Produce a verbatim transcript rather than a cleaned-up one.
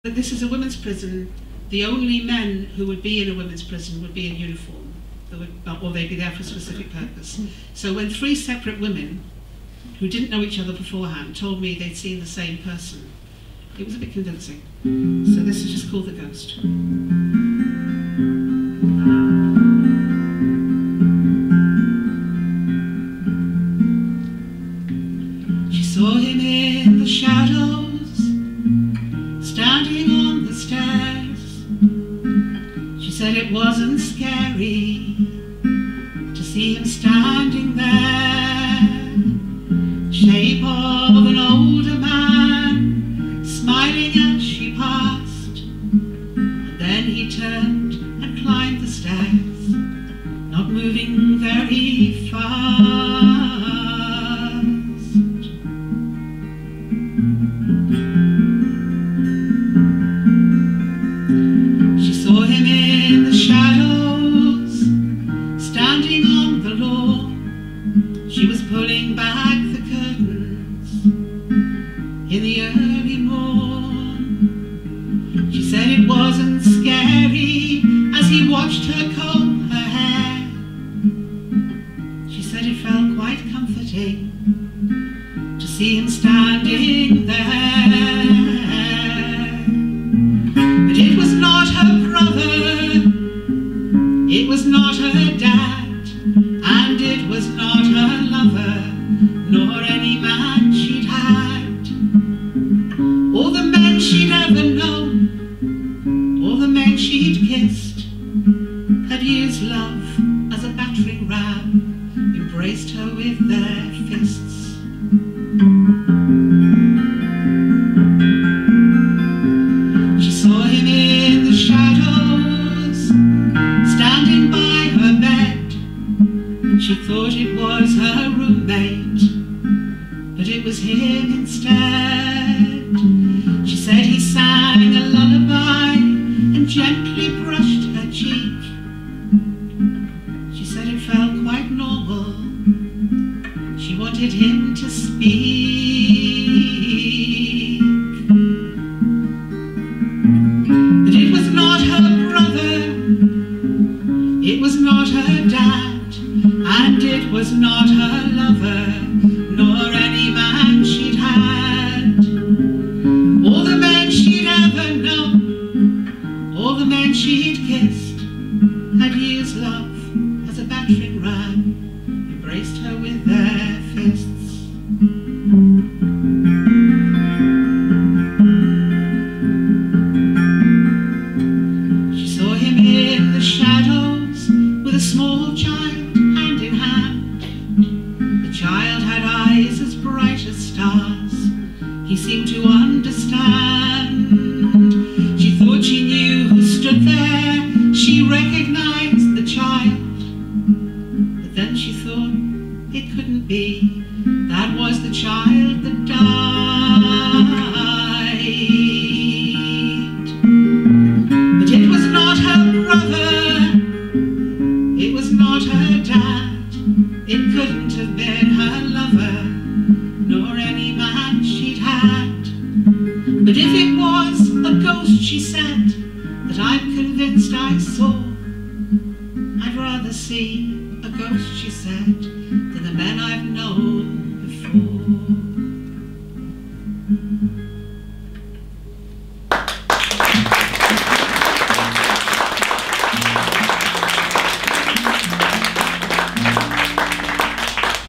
That this is a women's prison. The only men who would be in a women's prison would be in uniform, or they'd be there for a specific purpose. So when three separate women who didn't know each other beforehand told me they'd seen the same person, it was a bit convincing. So this is just called The Ghost. She saw him in the shadows, standing on the stairs. She said it wasn't scary to see him standing there, shape of an older man, smiling as she passed. And then he turned and climbed the stairs, not moving very fast. Saw him in the shadows, standing on the lawn. She was pulling back the curtains in the early morn. She said it wasn't scary as he watched her comb her hair. She said it felt quite comforting to see him standing there. But it was not her it was not her dad, and it was not her lover, nor any man she'd had. All the men she'd ever known, all the men she'd kissed, had used love as a battering ram, embraced her with their fists. She saw him in the shadows, standing by her bed. She thought it was her roommate, but it was him instead. She said he sang a lullaby and gently brushed her cheek. She said it felt quite normal. She wanted him to speak. But it was not her brother, it was not her dad, and it was not her lover, nor any man she'd had. All the men she'd ever known, all the men she'd kissed, had used love as a battering ram, embraced her with their fists. She saw him in the shadows with a small child hand in hand. The child had eyes as bright as stars. He seemed to understand. She thought she knew who stood there. She recognized the child. But then she thought it couldn't be. That was the child that died. But it was not her brother, it was not her dad, it couldn't have been her lover, nor any man she'd had. But if it was a ghost, she said, that I'm convinced I saw, I'd rather see a ghost, she said, than the men I've known.